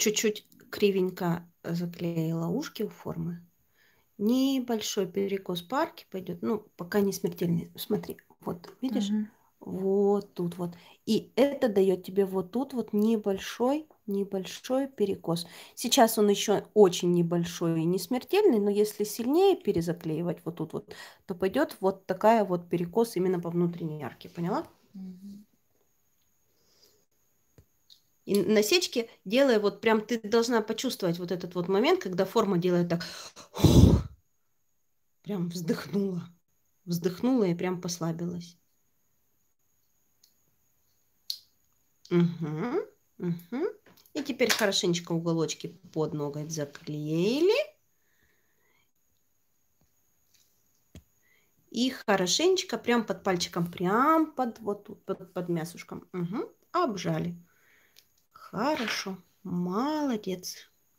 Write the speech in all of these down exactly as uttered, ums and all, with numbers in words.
чуть-чуть кривенько заклеила ушки у формы. Небольшой перекос по арке пойдет, ну, пока не смертельный. Смотри, вот, видишь? Угу. Вот тут вот. И это дает тебе вот тут вот небольшой, небольшой перекос. Сейчас он еще очень небольшой и не смертельный, но если сильнее перезаклеивать вот тут вот, то пойдет вот такая вот перекос именно по внутренней арке. Поняла? Угу. И насечки делая вот прям, ты должна почувствовать вот этот вот момент, когда форма делает так, прям вздохнула. Вздохнула и прям послабилась. Угу, угу. И теперь хорошенечко уголочки под ноготь заклеили. И хорошенечко прям под пальчиком, прям под вот тут, под, под мясушком. Угу. Обжали. Хорошо. Молодец.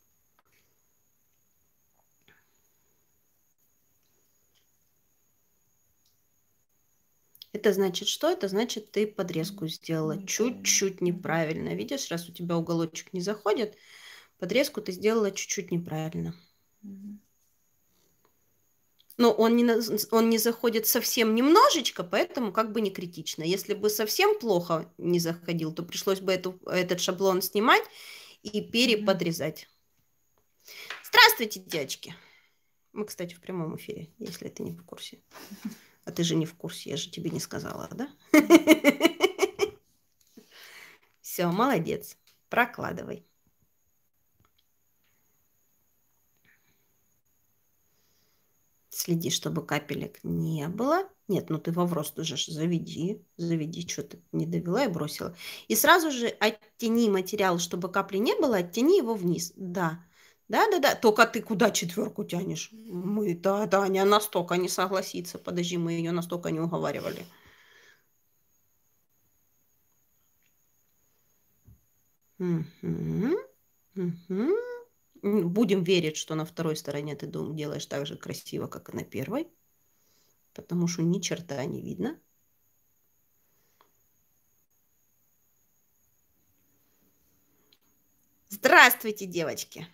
Это значит что? Это значит, ты подрезку сделала чуть-чуть неправильно. Видишь, раз у тебя уголочек не заходит, подрезку ты сделала чуть-чуть неправильно. Угу. Но он не, он не заходит совсем немножечко, поэтому как бы не критично. Если бы совсем плохо не заходил, то пришлось бы эту, этот шаблон снимать и переподрезать. Угу. Здравствуйте, девочки. Мы, кстати, в прямом эфире, если ты не в курсе. А ты же не в курсе, я же тебе не сказала, да? Все, молодец. Прокладывай. Следи, чтобы капелек не было. Нет, ну ты во врос уже заведи. Заведи, что ты не довела и бросила. И сразу же оттяни материал, чтобы капли не было, оттяни его вниз. Да, да, да, да. Только ты куда четверку тянешь? Мы, да, да, Аня настолько не согласится. Подожди, мы ее настолько не уговаривали. Угу, угу. Будем верить, что на второй стороне ты делаешь так же красиво, как и на первой. Потому что ни черта не видно. Здравствуйте, девочки!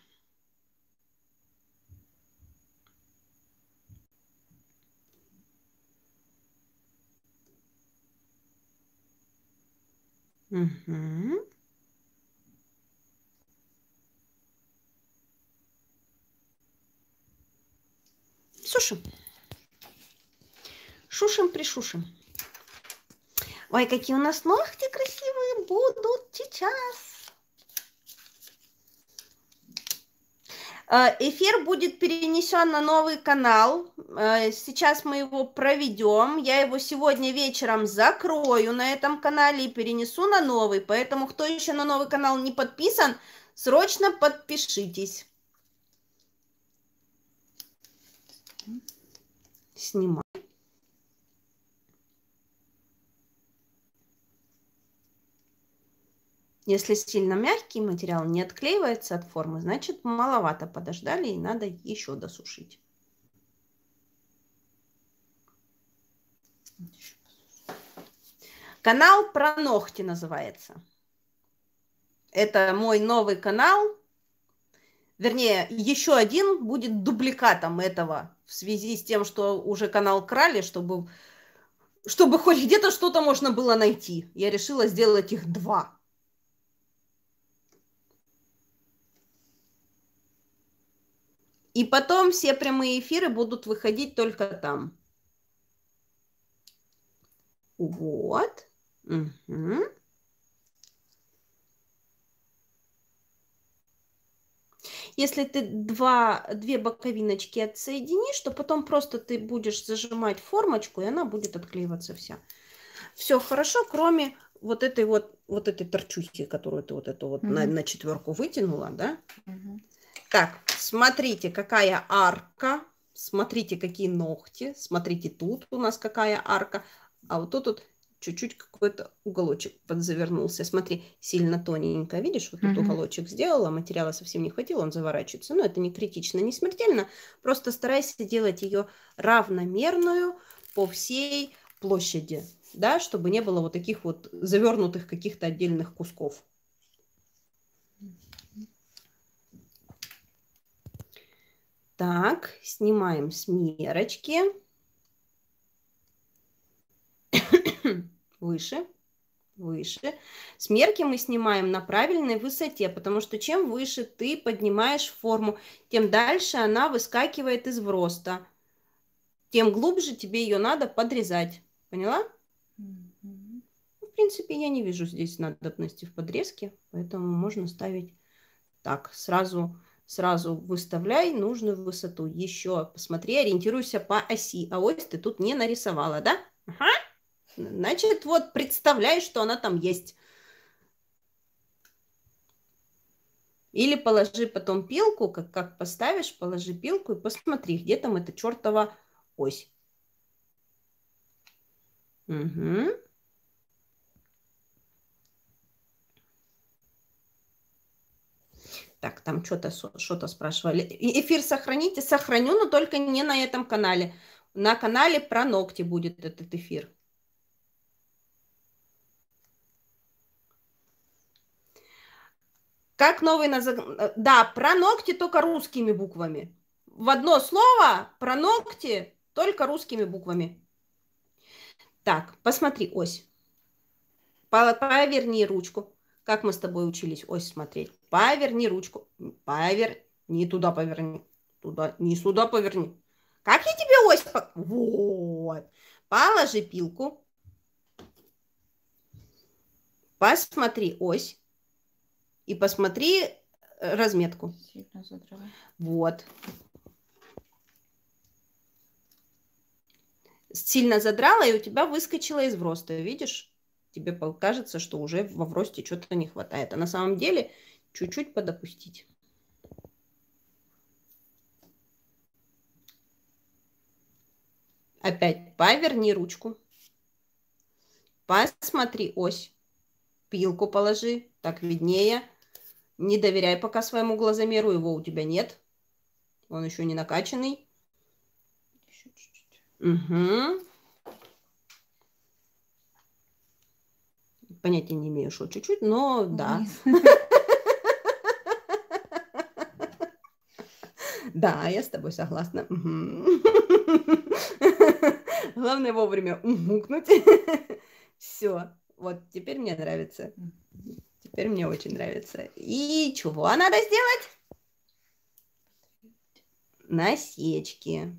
Угу. Сушим. Шушим-пришушим. Ой, какие у нас ногти красивые будут сейчас. Эфир будет перенесен на новый канал. Сейчас мы его проведем. Я его сегодня вечером закрою на этом канале и перенесу на новый. Поэтому, кто еще на новый канал не подписан, срочно подпишитесь. Снимаю. Если сильно мягкий материал не отклеивается от формы, значит маловато подождали и надо еще досушить. Канал про ногти называется. Это мой новый канал. Вернее, еще один будет дубликатом этого в связи с тем, что уже канал крали, чтобы, чтобы хоть где-то что-то можно было найти. Я решила сделать их два. И потом все прямые эфиры будут выходить только там. Вот. Угу. Если ты два, две боковиночки отсоединишь, то потом просто ты будешь зажимать формочку, и она будет отклеиваться вся. Все хорошо, кроме вот этой вот, вот этой торчухи, которую ты вот эту вот угу. на, на четверку вытянула, да? Угу. Так, смотрите, какая арка. Смотрите, какие ногти. Смотрите, тут у нас какая арка. А вот тут вот чуть-чуть какой-то уголочек подзавернулся. Смотри, сильно тоненько. Видишь, вот тут uh-huh. уголочек сделала, материала совсем не хватило, он заворачивается. Но это не критично, не смертельно. Просто старайся делать ее равномерную по всей площади, да, чтобы не было вот таких вот завернутых каких-то отдельных кусков. Так, снимаем с мерочки. Выше, выше. С мерки мы снимаем на правильной высоте, потому что чем выше ты поднимаешь форму, тем дальше она выскакивает из вроста. Тем глубже тебе ее надо подрезать. Поняла? Мгм. В принципе, я не вижу здесь надобности в подрезке, поэтому можно ставить так. Сразу, сразу выставляй нужную высоту. Еще посмотри, ориентируйся по оси. А ось ты тут не нарисовала, да? Ага. Значит, вот представляй, что она там есть. Или положи потом пилку, как, как поставишь, положи пилку и посмотри, где там эта чертова ось. Угу. Так, там что-то что-то спрашивали. Эфир сохраните? Сохраню, но только не на этом канале. На канале про ногти будет этот эфир. Как новый назов... Да, про ногти только русскими буквами. В одно слово про ногти только русскими буквами. Так, посмотри ось. Поверни ручку. Как мы с тобой учились ось смотреть? Поверни ручку. Повер... Не туда поверни. Туда, не сюда поверни. Как я тебе ось... Вот. Положи пилку. Посмотри ось. И посмотри разметку. Сильно задрала. Вот. Сильно задрала, и у тебя выскочила из вроста. Видишь? Тебе кажется, что уже во вросте что-то не хватает. А на самом деле чуть-чуть подопустить. Опять поверни ручку. Посмотри ось. Пилку положи. Так виднее. Не доверяй пока своему глазомеру. Его у тебя нет. Он еще не накачанный. Еще чуть-чуть. Угу. Понятия не имею, что чуть-чуть, но да. Да, я с тобой согласна. Главное вовремя умукнуть. Все. Вот теперь мне нравится. Теперь мне очень нравится. И чего надо сделать? Насечки.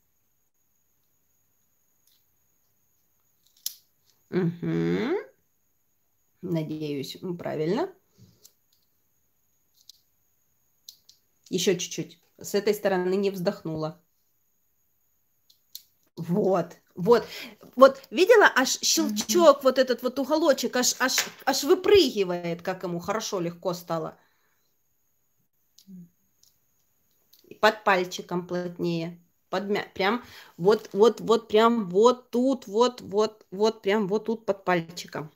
Угу. Надеюсь, правильно. Еще чуть-чуть. С этой стороны не вздохнула. Вот, вот, вот, видела, аж щелчок, вот этот вот уголочек, аж, аж, аж выпрыгивает, как ему хорошо, легко стало. Под пальчиком плотнее, подмя... прям вот, вот, вот, прям вот тут, вот, вот, вот, прям вот тут под пальчиком.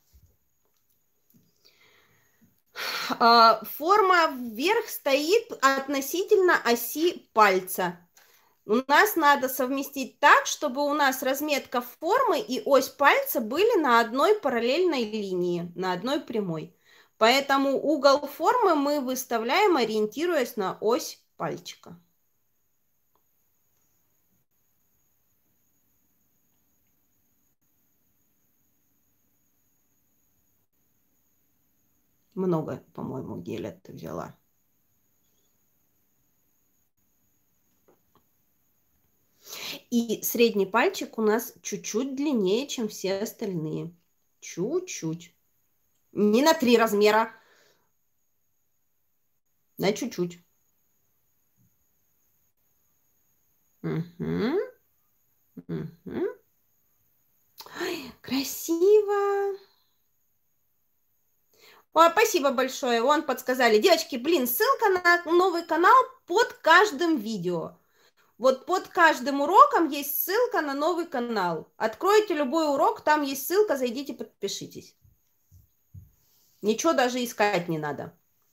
Форма вверх стоит относительно оси пальца. У нас надо совместить так, чтобы у нас разметка формы и ось пальца были на одной параллельной линии, на одной прямой. Поэтому угол формы мы выставляем, ориентируясь на ось пальчика. Много, по-моему, геля ты взяла. И средний пальчик у нас чуть-чуть длиннее, чем все остальные. Чуть-чуть. Не на три размера. На чуть-чуть. Угу. Угу. Ой, красиво. О, спасибо большое. Вон подсказали. Девочки, блин, ссылка на новый канал под каждым видео. Вот под каждым уроком есть ссылка на новый канал. Откройте любой урок, там есть ссылка, зайдите, подпишитесь. Ничего даже искать не надо.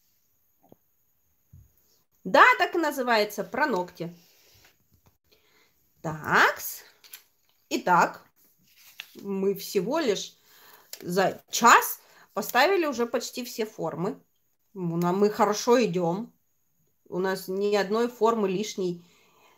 Да, так и называется, про ногти. Так. Итак, мы всего лишь за час поставили уже почти все формы. Мы хорошо идем. У нас ни одной формы лишней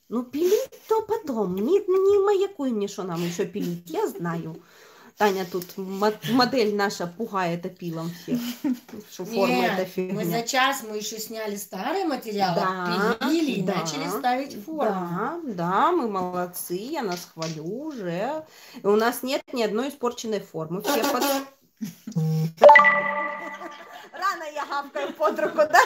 Ну, пилить то потом. Не, не маякуй мне, что нам еще пилить. Я знаю. Таня тут модель наша пугает опилом всех. Что форма это Нет, мы за фигня. час мы еще сняли старый материал, Да, пилили и да, начали ставить форму. Да, да, мы молодцы, я нас хвалю уже. И у нас нет ни одной испорченной формы. Все под... Рано я гавкаю под руку, да?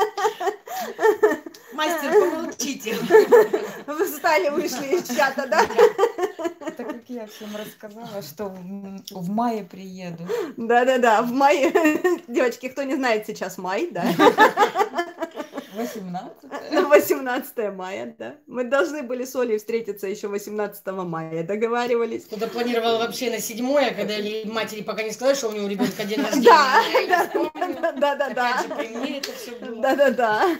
Мастер, помолчите. Вы встали, вышли из чата, да? Так как я всем рассказала, что в, в мае приеду. Да-да-да, в мае. Девочки, кто не знает, сейчас май, да? восемнадцатое. восемнадцатое мая, да. Мы должны были с Олей встретиться еще восемнадцатого мая, договаривались. Кто-то планировал вообще на седьмое, когда матери пока не сказали, что у него ребенка день рождения. Да, да, да, да. Опять же, при мне это все было. Да, да, да.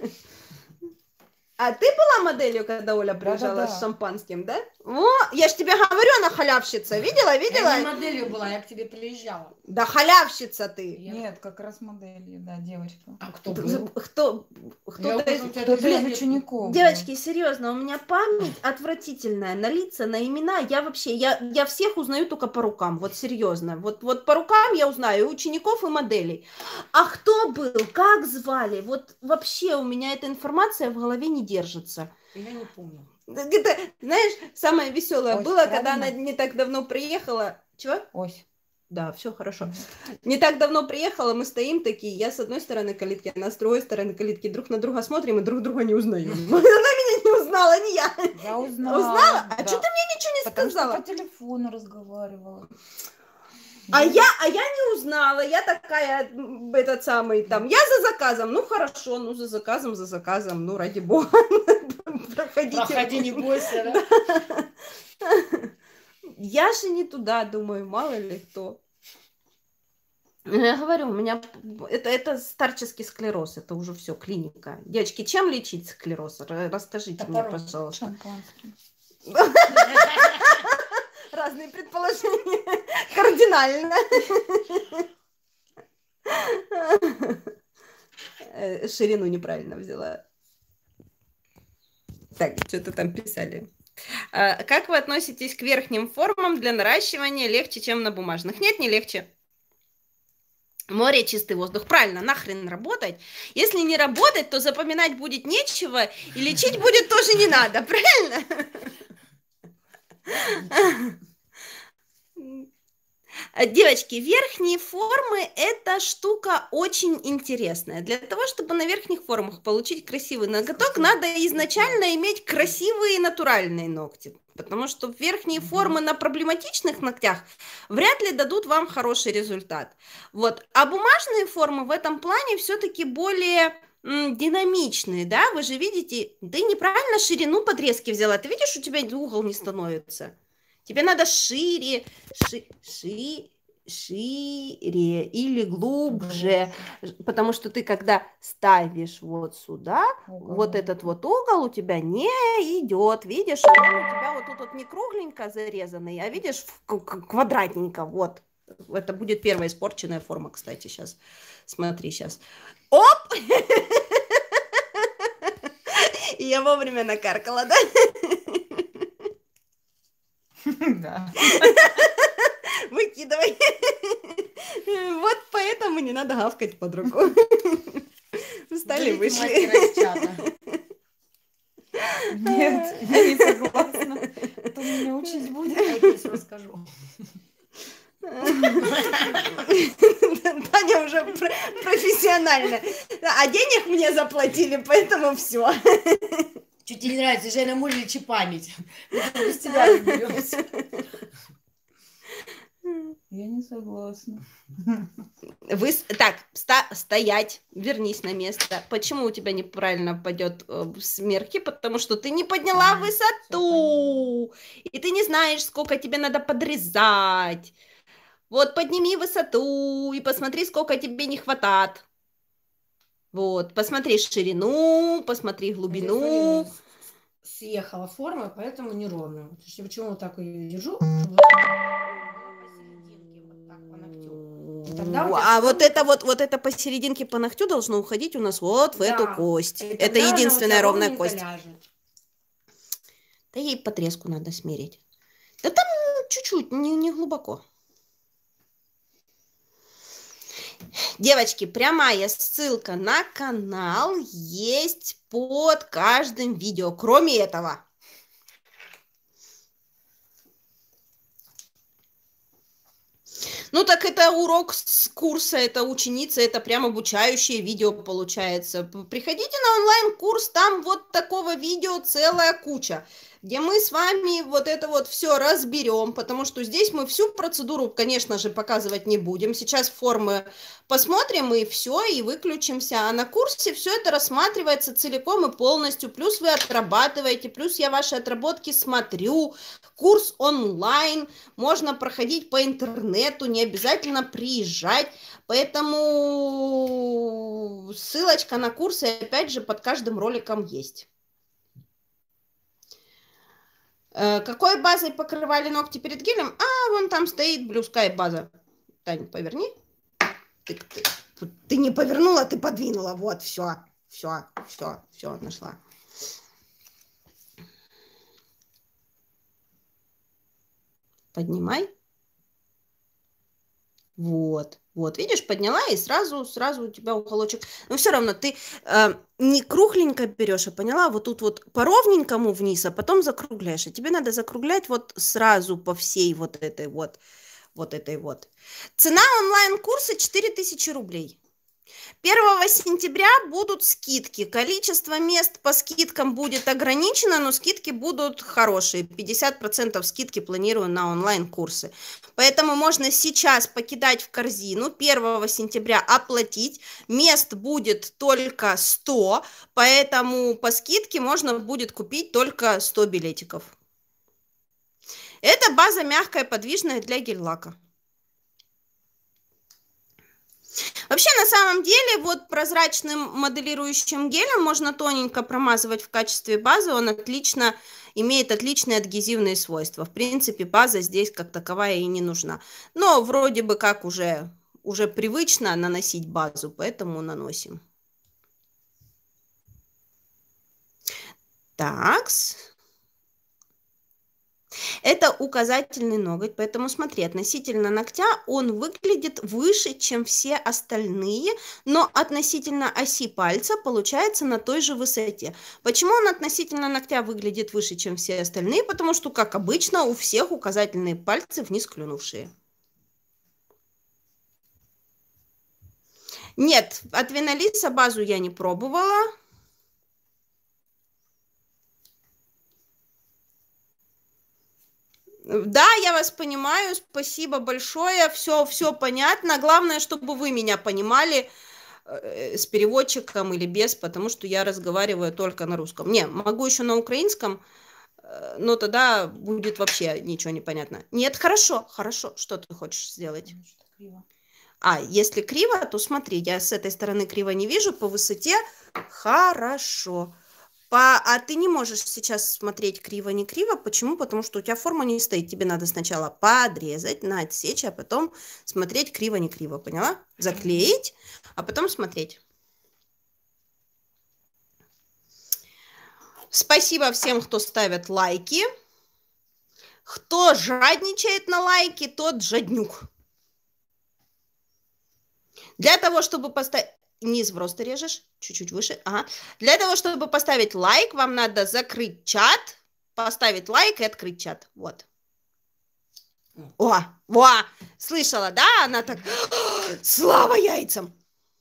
А ты была моделью, когда Оля приезжала Да-да-да. с шампанским, да? О, я ж тебе говорю, она халявщица. Видела, Я видела? не моделью была, я к тебе приезжала. Да халявщица ты. Нет, как раз моделью, да, девочка. А кто был? Кто? Я Кто-то из... уже у тебя Кто-то друзья из нет. учеников. был. Девочки, серьезно, у меня память отвратительная на лица, на имена. Я вообще, я, я всех узнаю только по рукам, вот серьезно. Вот, вот по рукам я узнаю и учеников, и моделей. А кто был, как звали, вот вообще у меня эта информация в голове не держится. Я не помню. Это, знаешь, самое веселое Ось, было, правильно? когда она не так давно приехала. Чего? Ось. Да, все хорошо. Не так давно приехала, мы стоим такие, я с одной стороны калитки, она с другой стороны калитки, друг на друга смотрим и друг друга не узнаем. Она меня не узнала, не я. Я узнала. Узнала? А да. что ты мне ничего не Потому сказала? что по телефону разговаривала. А я, а я не узнала, я такая, м, этот самый, там, я за заказом, ну хорошо, ну за заказом, за заказом, ну ради бога, проходите. Проходи, не бойся, да? Я же не туда, думаю, мало ли кто. Я говорю, у меня это, это старческий склероз, это уже все, клиника. Девочки, чем лечить склероз? Р- Расскажите мне, Топором. пожалуйста. Шампанским. Разные предположения. Кардинально. Э, Ширину неправильно взяла. Так, что-то там писали. А, Как вы относитесь к верхним формам для наращивания легче, чем на бумажных? Нет, не легче. Море, чистый воздух. Правильно, нахрен работать. Если не работать, то запоминать будет нечего, и лечить будет тоже не надо, правильно? А, Девочки, верхние формы – это штука очень интересная. Для того, чтобы на верхних формах получить красивый ноготок, надо изначально иметь красивые натуральные ногти. Потому что верхние формы на проблематичных ногтях вряд ли дадут вам хороший результат. Вот. А бумажные формы в этом плане все-таки более м, динамичные, да? Вы же видите, ты неправильно ширину подрезки взяла. Ты видишь, у тебя угол не становится. Тебе надо шире, ши, ши, шире или глубже, потому что ты когда ставишь вот сюда, Угол. вот этот вот угол у тебя не идет, видишь, он у тебя вот тут вот не кругленько зарезанный, а видишь в- к- к- квадратненько, вот. Это будет первая испорченная форма, кстати, сейчас. Смотри, сейчас. Оп! И я вовремя накаркала, да? Да. Выкидывай. Вот поэтому не надо гавкать под руку. Встали, Удалите вышли. мастера из чата. Нет, я не согласна. Кто меня учить будет? Я тебе всё расскажу. Таня уже про- профессионально. А денег мне заплатили, поэтому все. Что тебе не нравится, Женя, муж лечи память. Мы без тебя разберемся. Я не согласна. Вы с- так, ста- стоять, вернись на место. Почему у тебя неправильно пойдет э, смерки? Потому что ты не подняла А, высоту, и ты не знаешь, сколько тебе надо подрезать. Вот подними высоту и посмотри, сколько тебе не хватает. Вот, посмотри ширину, посмотри глубину. Съехала форма, поэтому неровно. Почему вот так ее держу? Тогда у тебя А вот форма- это вот, вот это посерединке по ногтю должно уходить у нас вот в Да. эту кость. И Это тогда она у единственная тебя ровная ровненько кость. ляжет. Да ей подрезку надо смерить. Да там чуть-чуть, не, не глубоко. Девочки, прямая ссылка на канал есть под каждым видео, кроме этого. Ну так это урок с курса, это ученица, это прям обучающее видео получается. Приходите на онлайн-курс, там вот такого видео целая куча, где мы с вами вот это вот все разберем, потому что здесь мы всю процедуру, конечно же, показывать не будем. Сейчас формы посмотрим и все, и выключимся. А на курсе все это рассматривается целиком и полностью. Плюс вы отрабатываете, плюс я ваши отработки смотрю. Курс онлайн, можно проходить по интернету, не обязательно приезжать. Поэтому ссылочка на курсы, опять же, под каждым роликом есть. Какой базой покрывали ногти перед гелем? А, вон там стоит Blue Sky база. Тань, поверни. Ты, ты, ты не повернула, ты подвинула. Вот, все, все, все, все, нашла. Поднимай. Вот, вот, видишь, подняла, и сразу, сразу у тебя уголочек. Но все равно ты э, не кругленько берешь, а поняла, вот тут вот по ровненькому вниз, а потом закругляешь. И тебе надо закруглять вот сразу по всей вот этой вот, вот этой вот. Цена онлайн-курса четыре тысячи рублей. первого сентября будут скидки. Количество мест по скидкам будет ограничено, но скидки будут хорошие. пятьдесят процентов скидки планирую на онлайн-курсы. Поэтому можно сейчас покидать в корзину, первого сентября оплатить. Мест будет только сто, поэтому по скидке можно будет купить только сто билетиков. Это база мягкая, подвижная для гель-лака. Вообще, на самом деле, вот прозрачным моделирующим гелем можно тоненько промазывать в качестве базы. Он отлично, имеет отличные адгезивные свойства. В принципе, база здесь как таковая и не нужна. Но вроде бы как уже, уже привычно наносить базу, поэтому наносим. Такс. Это указательный ноготь, поэтому смотри, относительно ногтя он выглядит выше, чем все остальные, но относительно оси пальца получается на той же высоте. Почему он относительно ногтя выглядит выше, чем все остальные? Потому что, как обычно, у всех указательные пальцы вниз клюнувшие. Нет, от Винолиса базу я не пробовала. Да, я вас понимаю, спасибо большое, все, все понятно. Главное, чтобы вы меня понимали э, с переводчиком или без, потому что я разговариваю только на русском. Не, могу еще на украинском, э, но тогда будет вообще ничего не понятно. Нет, хорошо, хорошо, что ты хочешь сделать? А, если криво, то смотри, я с этой стороны криво не вижу, по высоте хорошо. По... А ты не можешь сейчас смотреть криво-не криво. Почему? Потому что у тебя форма не стоит. Тебе надо сначала подрезать, на отсечь, а потом смотреть криво-не криво. Поняла? Заклеить, а потом смотреть. Спасибо всем, кто ставит лайки. Кто жадничает на лайки, тот жаднюк. Для того, чтобы поставить... Низ просто режешь, чуть-чуть выше. Ага. Для того, чтобы поставить лайк, вам надо закрыть чат, поставить лайк и открыть чат. Вот. О, о, слышала, да? Она так, слава яйцам.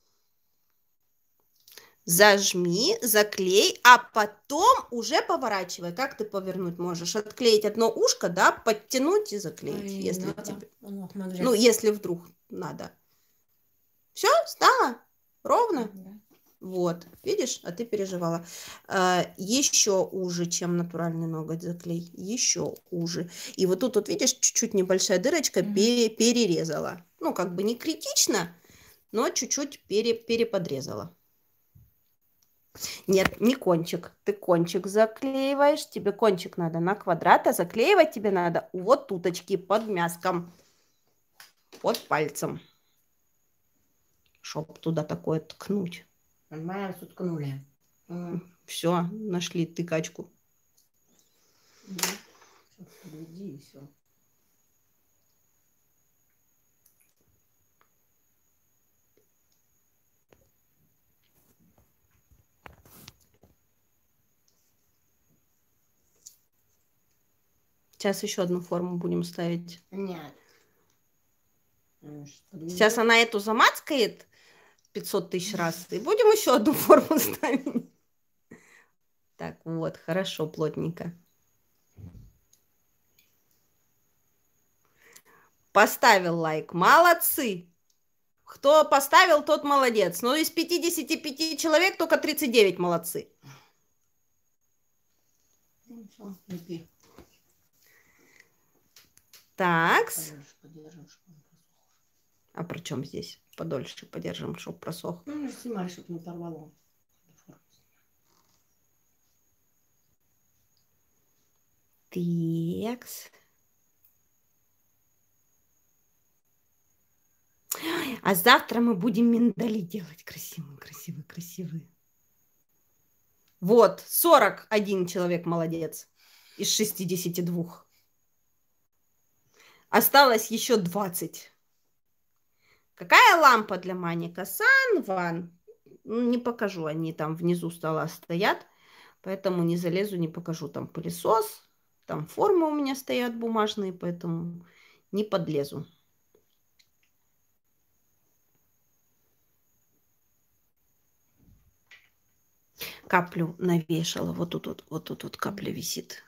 Зажми, заклей, а потом уже поворачивай. Как ты повернуть можешь? Отклеить одно ушко, да, подтянуть и заклеить. Ой, если тебе... Ну, если вдруг надо. Все, стало? Ровно? Да. Вот, видишь, а ты переживала. А, еще уже, чем натуральный ноготь заклей. Еще уже. И вот тут, вот видишь, чуть-чуть небольшая дырочка, mm-hmm. пере перерезала. Ну, как бы не критично, но чуть-чуть пере переподрезала. Нет, не кончик. Ты кончик заклеиваешь. Тебе кончик надо на квадрат, а заклеивать тебе надо вот туточки под мяском. Под пальцем. Чтоб туда такое ткнуть. Нормально, тут ткнули. Все, нашли тыкачку. Подведи и все. Сейчас еще одну форму будем ставить. Нет. Сейчас она эту замацкает пятьсот тысяч раз, и будем еще одну форму ставить. Так, вот, хорошо, плотненько. Поставил лайк. Молодцы. Кто поставил, тот молодец. Но из пятидесяти пяти человек только тридцать девять молодцы. Так. А при чем здесь? Подольше подержим, чтобы просох. Ну, не снимай, чтобы не порвало. Такс. А завтра мы будем миндали делать красивые, красивые, красивые. Вот, сорок один человек молодец из шестидесяти двух. Осталось еще двадцать. Какая лампа для маника? Санван. Не покажу, они там внизу стола стоят, поэтому не залезу, не покажу. Там пылесос, там формы у меня стоят бумажные, поэтому не подлезу. Каплю навешала. Вот тут вот, вот тут вот капля висит.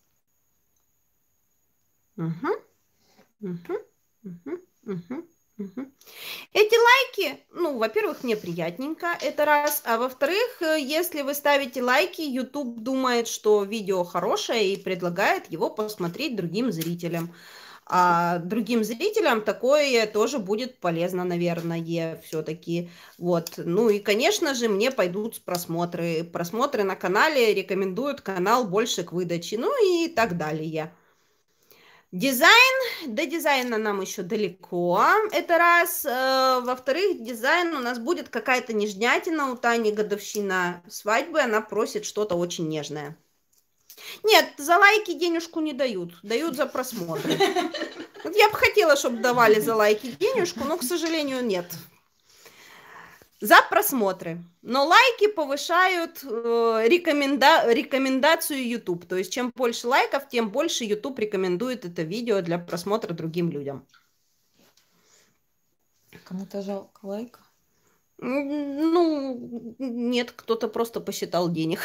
Угу. Угу. Угу. Угу. Угу. Эти лайки, ну, во-первых, мне приятненько, это раз. А во-вторых, если вы ставите лайки, YouTube думает, что видео хорошее и предлагает его посмотреть другим зрителям. А другим зрителям такое тоже будет полезно, наверное, все-таки. Вот. Ну и, конечно же, мне пойдут просмотры. Просмотры на канале рекомендуют канал больше к выдаче. Ну и так далее. Дизайн. До дизайна нам еще далеко. Это раз. Во-вторых, дизайн у нас будет какая-то нежнятина. У Тани годовщина свадьбы. Она просит что-то очень нежное. Нет, за лайки денежку не дают, дают за просмотры. Вот я бы хотела, чтобы давали за лайки денежку, но, к сожалению, нет. За просмотры. Но лайки повышают э, рекоменда... рекомендацию YouTube. То есть, чем больше лайков, тем больше YouTube рекомендует это видео для просмотра другим людям. Кому-то жалко лайка? Ну, нет, кто-то просто посчитал денег.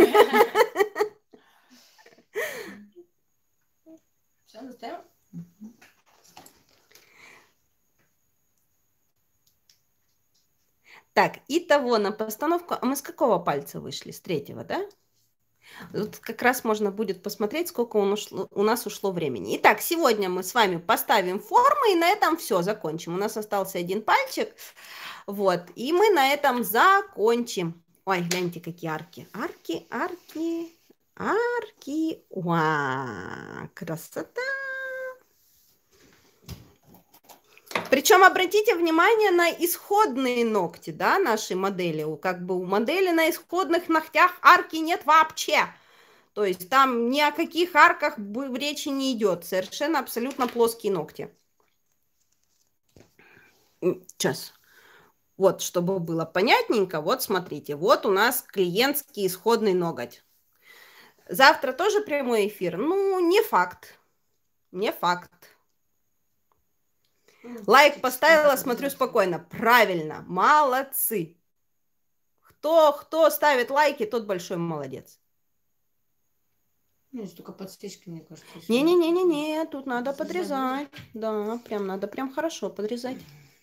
Так, итого на постановку. А мы с какого пальца вышли? С третьего, да? Тут как раз можно будет посмотреть, сколько у нас, у нас ушло времени. Итак, сегодня мы с вами поставим формы, и на этом все, закончим. У нас остался один пальчик. Вот, и мы на этом закончим. Ой, гляньте, какие арки. Арки, арки, арки. Уа, красота. Причем обратите внимание на исходные ногти, да, нашей модели. Как бы у модели на исходных ногтях арки нет вообще. То есть там ни о каких арках речи не идет. Совершенно абсолютно плоские ногти. Сейчас. Вот, чтобы было понятненько, вот смотрите. Вот у нас клиентский исходный ноготь. Завтра тоже прямой эфир? Ну, не факт. Не факт. Лайк поставила, смотрю спокойно. Правильно, молодцы. Кто, кто ставит лайки, тот большой молодец. Ну, только подстрички, мне кажется. Не-не-не-не-не, тут надо подрезать. Да, прям надо прям хорошо подрезать.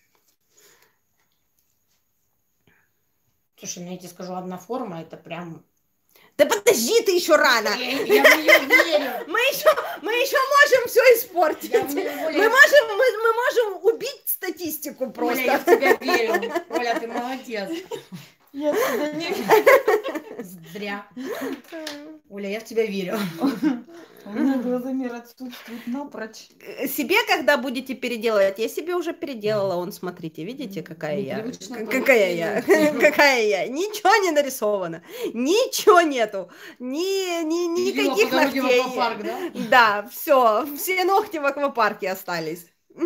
Слушай, ну я тебе скажу, одна форма, это прям... Да подожди, ты еще рано. Я, я в нее верю. Мы еще, мы еще можем все испортить. Я в нее, Оля, мы, можем, мы, мы можем убить статистику просто. Оля, я в тебя верю. Оля, ты молодец. Я в тебя не верю. Зря. Оля, я в тебя верю. У меня Глазомер отсутствует напрочь. Э, Себе, когда будете переделывать, я себе уже переделала. Он, смотрите, видите, какая я? Непривычно К- Какая я? Какая я? Ничего не нарисовано. Ничего нету. Ни, ни, Видела никаких по дороге в ногтей. аквапарк, да? Да, все. Все ногти в аквапарке остались.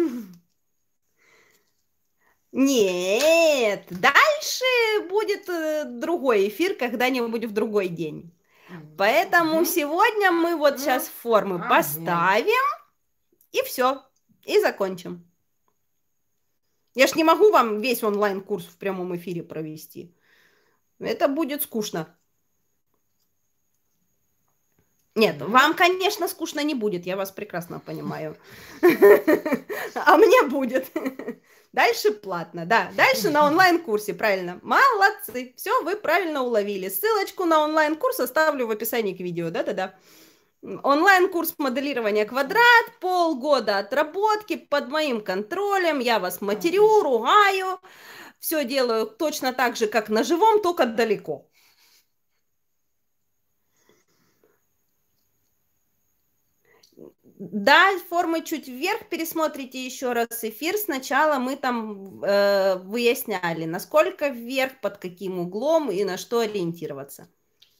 Нет, дальше будет э, другой эфир когда-нибудь в другой день. Поэтому Мгм. сегодня мы вот сейчас формы Ага. поставим, и все, и закончим. Я ж не могу вам весь онлайн-курс в прямом эфире провести. Это будет скучно. Нет, Мгм. вам, конечно, скучно не будет, я вас прекрасно понимаю. А мне будет. Дальше платно, да. Дальше на онлайн-курсе, правильно. Молодцы. Все, вы правильно уловили. Ссылочку на онлайн-курс оставлю в описании к видео. Да-да-да. Онлайн-курс моделирования квадрат, полгода отработки под моим контролем. Я вас матерю, ругаю. Все делаю точно так же, как на живом, только далеко. Да, формы чуть вверх, пересмотрите еще раз эфир. Сначала мы там э, выясняли, насколько вверх, под каким углом и на что ориентироваться.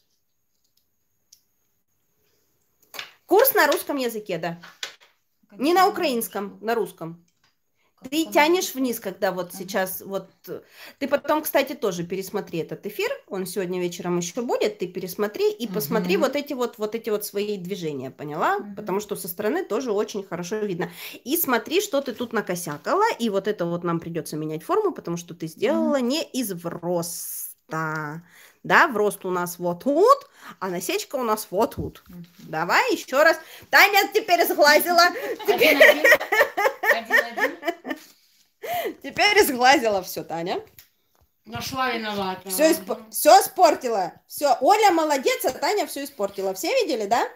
Курс на русском языке, да. Не на украинском, на русском. Ты тянешь вниз, когда вот Ага. сейчас вот... Ты потом, кстати, тоже пересмотри этот эфир. Он сегодня вечером еще будет. Ты пересмотри и посмотри Мгм. вот эти вот, вот эти вот свои движения, поняла? Мгм. Потому что со стороны тоже очень хорошо видно. И смотри, что ты тут накосякала. И вот это вот нам придется менять форму, потому что ты сделала не из вроста. Да, врост у нас вот тут, а насечка у нас вот тут. Мгм. Давай еще раз. Таня теперь сглазила. Один-один. Один-один. Теперь сглазила все, Таня. Нашла виновата. Все, испо... все испортила. Все, Оля молодец, а Таня все испортила. Все видели, да?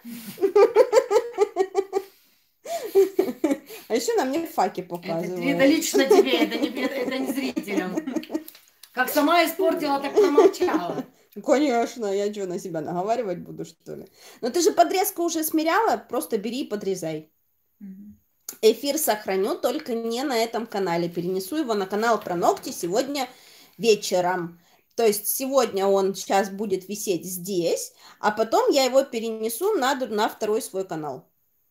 А еще на мне факи Это, показывают. это лично тебе, это не, это не зрителям. Как сама испортила, так промолчала. Конечно, я что, на себя наговаривать буду, что ли? Но ты же подрезку уже смеряла, просто бери и подрезай. Мгм. Эфир сохраню, только не на этом канале. Перенесу его на канал про ногти сегодня вечером. То есть сегодня он сейчас будет висеть здесь, а потом я его перенесу на, д- на второй свой канал.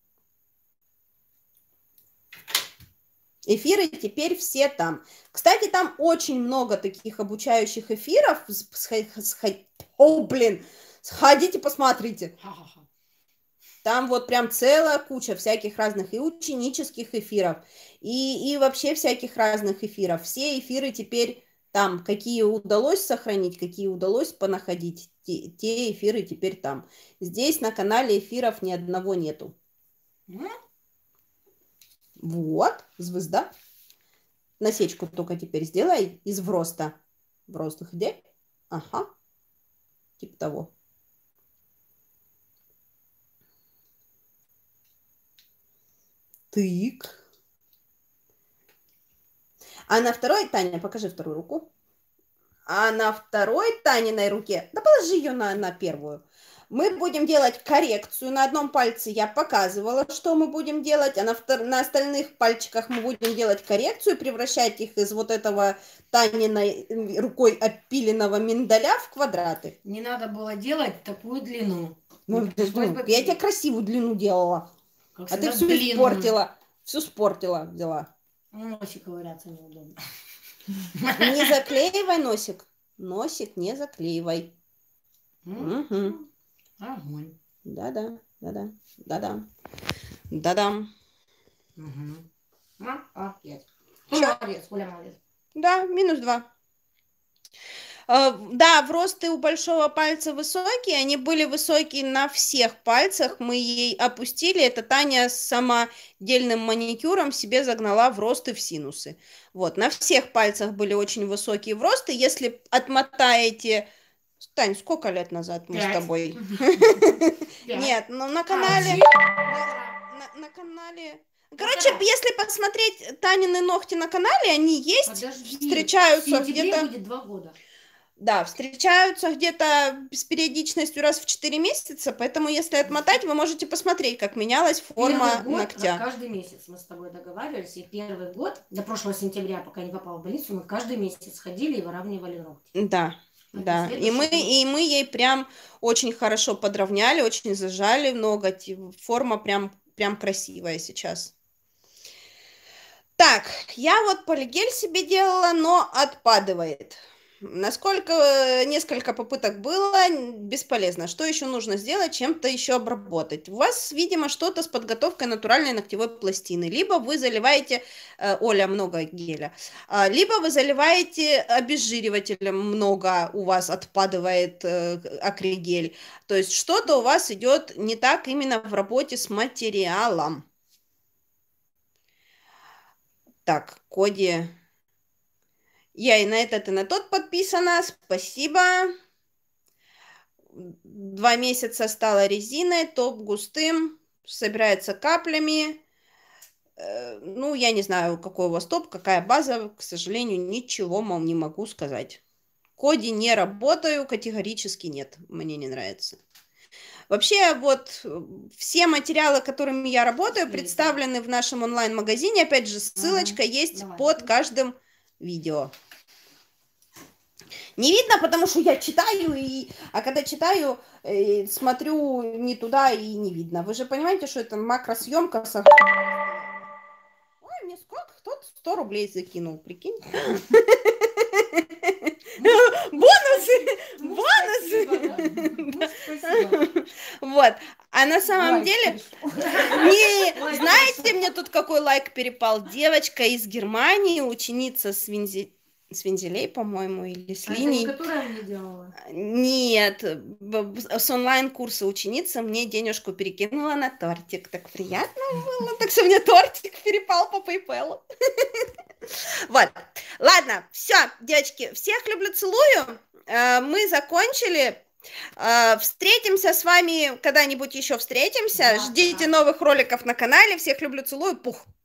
Эфиры теперь все там. Кстати, там очень много таких обучающих эфиров. С- схо- схо- О, блин, сходите, посмотрите. Ха-ха-ха. Там вот прям целая куча всяких разных и ученических эфиров, и, и вообще всяких разных эфиров. Все эфиры теперь там, какие удалось сохранить, какие удалось понаходить, те, те эфиры теперь там. Здесь на канале эфиров ни одного нету. М? Вот, звезда. Насечку только теперь сделай из вроста. Врост где? Ага, типа того. Тык. А на второй, Таня, покажи вторую руку. А на второй Таниной руке, да положи ее на, на первую, мы будем делать коррекцию. На одном пальце я показывала, что мы будем делать, а на, втор... на остальных пальчиках мы будем делать коррекцию, превращать их из вот этого Таниной рукой опиленного миндаля в квадраты. Не надо было делать такую длину. Ну, Пришлось бы- я тебе красивую длину делала, Как а ты всегда, всю длинную. испортила. Всю спортила, взяла. Носик ковыряться неудобно. Не заклеивай носик. Носик не заклеивай. М? Угу. Огонь. Да-да, да-да, да-да. Да-да. Мгм. Молодец. Кто молодец? Оля молодец. Да, минус два. Э, Да, вросты у большого пальца высокие, они были высокие на всех пальцах, мы ей опустили, это Таня с самодельным маникюром себе загнала вросты в синусы. Вот, на всех пальцах были очень высокие вросты, если отмотаете... Тань, сколько лет назад мы с Пять. тобой? Пять. Нет, ну на канале... Один. На, на канале... Короче, Полтора. если посмотреть Танины ногти на канале, они есть, Подожди. встречаются В сентябре где-то... будет два года. Да, встречаются где-то с периодичностью раз в четыре месяца, поэтому если отмотать, вы можете посмотреть, как менялась форма Первый год, ногтя. каждый месяц мы с тобой договаривались, и первый год, до прошлого сентября, пока не попала в больницу, мы каждый месяц ходили и выравнивали ногти. Да, да, и мы, и мы ей прям очень хорошо подровняли, очень зажали ноготь, форма прям, прям красивая сейчас. Так, я вот полигель себе делала, но отпадывает. Насколько несколько попыток было, бесполезно. Что еще нужно сделать? Чем-то еще обработать. У вас, видимо, что-то с подготовкой натуральной ногтевой пластины. Либо вы заливаете, э, Оля, много геля, э, либо вы заливаете обезжиривателем, много у вас отпадывает э, акригель. То есть что-то у вас идет не так именно в работе с материалом. Так, Коди... Я и на этот, и на тот подписана. Спасибо. Два месяца стала резиной, топ густым, собирается каплями. Ну, я не знаю, какой у вас топ, какая база. К сожалению, ничего вам не могу сказать. Коди не работаю, категорически нет. Мне не нравится. Вообще, вот все материалы, которыми я работаю, представлены в нашем онлайн-магазине. Опять же, ссылочка ага, есть давай. Под каждым видео. Не видно, потому что я читаю, и... а когда читаю, э, смотрю не туда и не видно. Вы же понимаете, что это макросъемка. Со... Ой, мне сколько? Кто-то сто рублей закинул, прикинь. Бонусы! Бонусы! Вот. А на самом деле, не, знаете, мне тут какой лайк перепал? Девочка из Германии, ученица с Вензи... с Вензелей, по-моему, или с линий. А это которая мне делала? Нет, с онлайн-курса ученица мне денежку перекинула на тортик. Так приятно было. Так что мне тортик перепал по PayPal. Вот. Ладно, все, девочки, всех люблю, целую. Мы закончили. Встретимся с вами когда-нибудь еще встретимся. Ждите новых роликов на канале. Всех люблю, целую. Пух.